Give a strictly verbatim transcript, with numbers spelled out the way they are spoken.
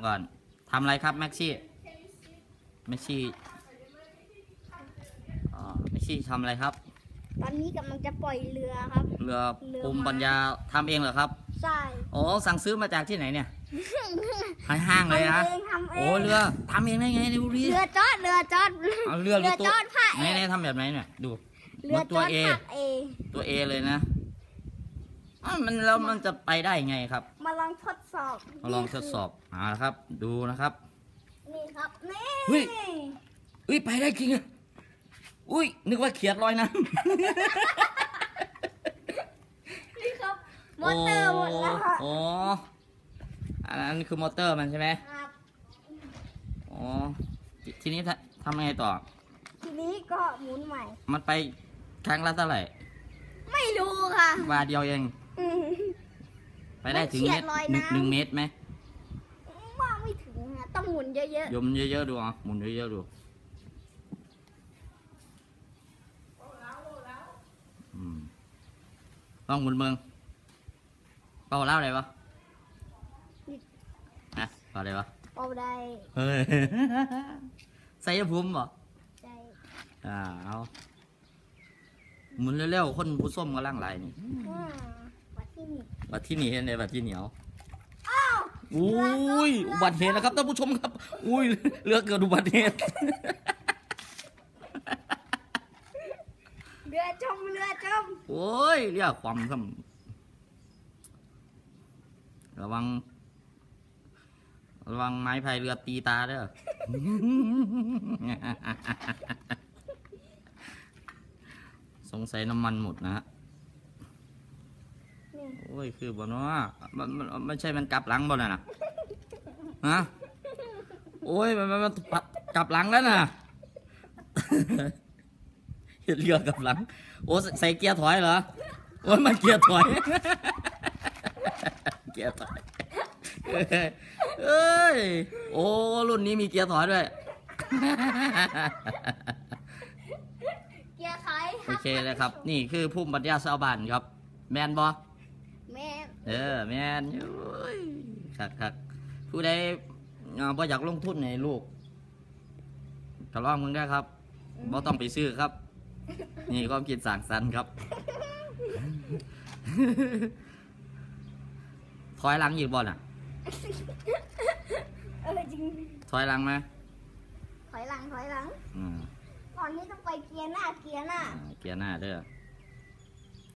ก่อนทำอะไรครับแม็กซี่แม็กซี่อ๋อแม็กซี่ทำอะไรครับตอนนี้กำลังจะปล่อยเรือครับเรือภูมิปัญญาทำเองเหรอครับใช่โอ้สั่งซื้อมาจากที่ไหนเนี่ยห้างเลยนะโอ้เรือทำเองได้ไงดูดิเรือจอดเรือจอดเอาเรือเรือจอดผ้าไหนๆทำแบบไหนเนี่ยดูเรือตัวเอเอตัวเอเลยนะมันแล้วมันจะไปได้ไงครับมาลองทดสอบมาลองทดสอบอ่าครับดูนะครับนี่ครับนี่เฮ้ยเฮ้ยไปได้จริงอ่ะอุ้ยนึกว่าเขียดลอยน้ำนี่ครับมอเตอร์หมดแล้วอ๋ออันนั้นคือมอเตอร์มันใช่ไหมครับอ๋อทีนี้ทำยังไงต่อทีนี้ก็หมุนใหม่มันไปครั้งละเท่าไหร่ไม่รู้ค่ะวาเดียวเองไปได้ถึงเมตรหนึ่งเมตรไหมว่าไม่ถึงนะต้องหมุนเยอะๆยมเยอะๆดูอ่ะหมุนเยอะๆดูต้องหมุนเมืองเป่าเล่าอะไรวะนะเป่าอะไรวะเป่าได้เฮ้ยใส่ยาพุ่มเหรอใช่อ่าเอาหมุนเร็วๆคนผู้ส้มกำลังไหลนี่บัดที่นี่บัดที่นี่เห็นไหมบัดที่เหนียวอ้าวอุ้ยอุบัติเหตุนะครับท่านผู้ชมครับอุ้ยเรือเกิดอุบัติเหตุเรือจมเรือจมโอ้ยเรียกความครับระวังระวังไม้พายเรือตีตาเด้อสงสัยน้ำมันหมดนะฮะโอ้ยคือบ่เนาะมันมันไม่ใช่มันกลับหลังบ่น่ะนะฮะโอ้ยมันมันกลับหลังแล้วน่ะเห็นเรือกับหลังโอ้ใส่เกียร์ถอยเหรอโอ้ยมันเกียร์ถอยเกียร์ถอยเอ้ยโอ้รุ่นนี้มีเกียร์ถอยด้วยเกียร์ถอยโอเคเลยครับนี่คือภูมิปัญญาชาวบ้านครับแมนบอแมนเออแมนครับครับผู้ใดพออยากลงทุนในลูกทะเลาะมึงได้ครับบ่ต้องไปซื้อครับนี่ความคิดสร้างสรรค์ครับถอยหลังอีกบอลอ่ะเออจริงถอยหลังไหมถอยหลังถอยหลังอืมตอนนี้ต้องไปเกียร์หน้าเกียร์หน้าเกียร์หน้าเด้อ